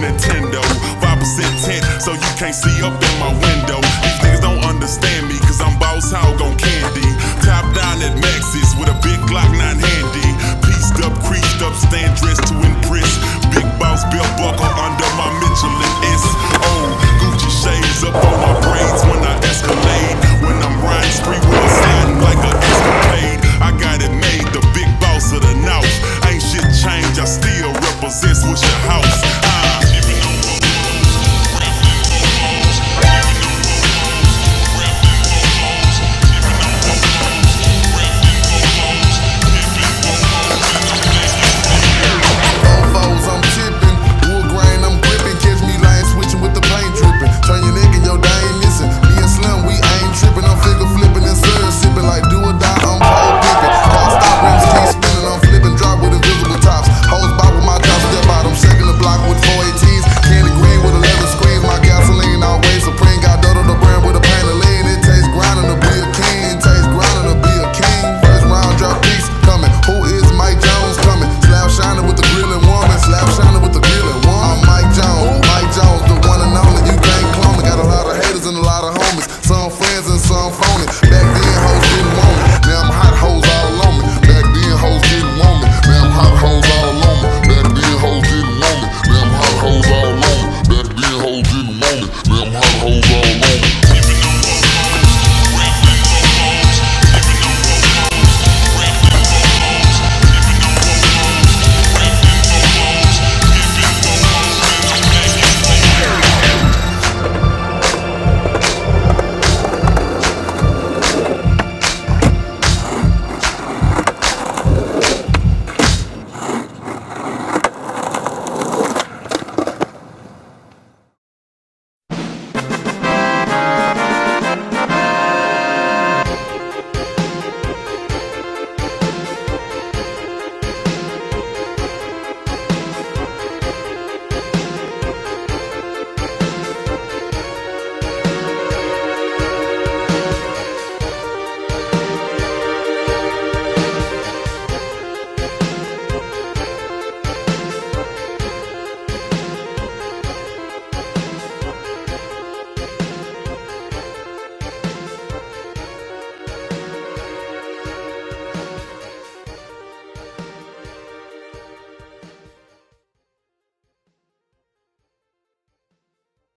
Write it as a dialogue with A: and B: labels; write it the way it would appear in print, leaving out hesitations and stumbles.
A: Nintendo. 5% tint, so you can't see up in my window. These niggas don't understand me, cause I'm boss hog on candy. Top down at Maxis with a big Glock 9 handy. Pieced up, creased up, stand dressed to